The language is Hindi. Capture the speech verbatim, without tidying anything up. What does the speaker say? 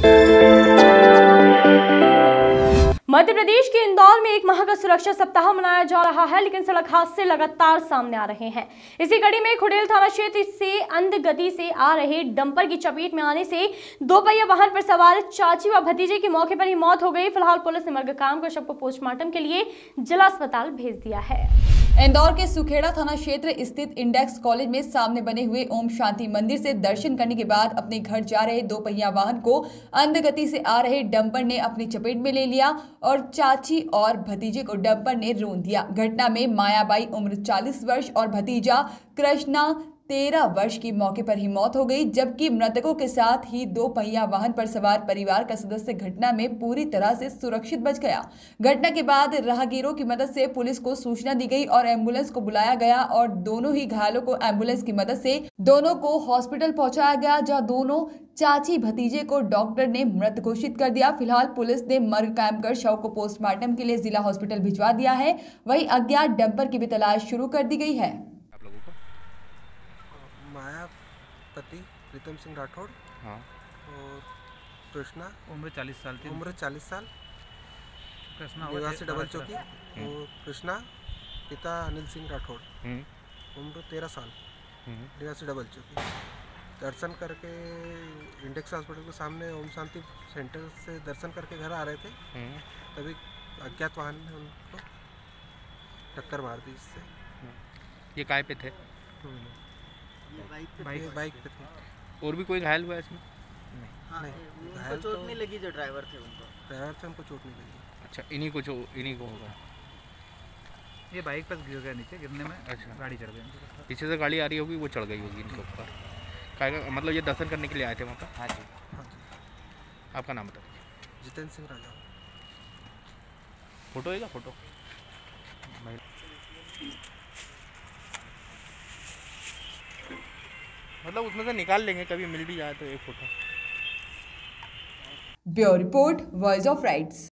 मध्य प्रदेश के इंदौर में एक माह का सुरक्षा सप्ताह मनाया जा रहा है, लेकिन सड़क हादसे लगातार सामने आ रहे हैं। इसी कड़ी में खुडेल थाना क्षेत्र से अंध गति से आ रहे डंपर की चपेट में आने से दो पहिया वाहन पर सवार चाची व भतीजे की मौके पर ही मौत हो गई। फिलहाल पुलिस ने मृतक को शव को पोस्टमार्टम के लिए जिला अस्पताल भेज दिया है। इंदौर के सुखेड़ा थाना क्षेत्र स्थित इंडेक्स कॉलेज में सामने बने हुए ओम शांति मंदिर से दर्शन करने के बाद अपने घर जा रहे दो पहिया वाहन को अंध गति से आ रहे डंपर ने अपनी चपेट में ले लिया और चाची और भतीजे को डंपर ने रौंद दिया। घटना में मायाबाई उम्र चालीस वर्ष और भतीजा कृष्णा तेरह वर्ष की मौके पर ही मौत हो गई, जबकि मृतकों के साथ ही दो पहिया वाहन पर सवार परिवार का सदस्य घटना में पूरी तरह से सुरक्षित बच गया। घटना के बाद राहगीरों की मदद से पुलिस को सूचना दी गई और एम्बुलेंस को बुलाया गया और दोनों ही घायलों को एम्बुलेंस की मदद से दोनों को हॉस्पिटल पहुंचाया गया, जहां दोनों चाची भतीजे को डॉक्टर ने मृत घोषित कर दिया। फिलहाल पुलिस ने मर्ग कायम कर शव को पोस्टमार्टम के लिए जिला हॉस्पिटल भिजवा दिया है। वहीं अज्ञात डंपर की भी तलाश शुरू कर दी गई है। मायापति प्रीतम सिंह राठौड़, हाँ, और कृष्णा उम्र चालीस साल थी। उम्र चालीस साल, कृष्णा निवासी डबल चौकी, और कृष्णा पिता अनिल सिंह राठौड़, उम्र तेरह साल, निवासी डबल चौकी। दर्शन करके इंडेक्स हॉस्पिटल के सामने ओम शांति सेंटर से दर्शन करके घर आ रहे थे, तभी अज्ञात वाहन ने उनको टक्कर मार दी। इससे ये काय पे थे? बाइक पे बाइक, बाइक पे थे। और भी कोई घायल हुआ इसमें? नहीं, नहीं, घायल चोट नहीं लगी। जो ड्राइवर थे उनको ड्राइवर थे उनको चोट नहीं लगी। अच्छा, इन्हीं को इन्हीं को होगा। ये बाइक पर गिर गया, नीचे गिरने में अच्छा गाड़ी चढ़ गई। पीछे से गाड़ी आ रही होगी, वो चढ़ गई होगी इनके ऊपर। काय का मतलब ये दर्शन करने के लिए आए थे वहाँ पर? हाँ जी, हाँ जी। आपका नाम बता दीजिए। जितेंद्र सिंह राजा। फोटो है क्या? फोटो मतलब उसमें से निकाल लेंगे, कभी मिल भी जाए तो एक photo. Bureau report, voice of rights.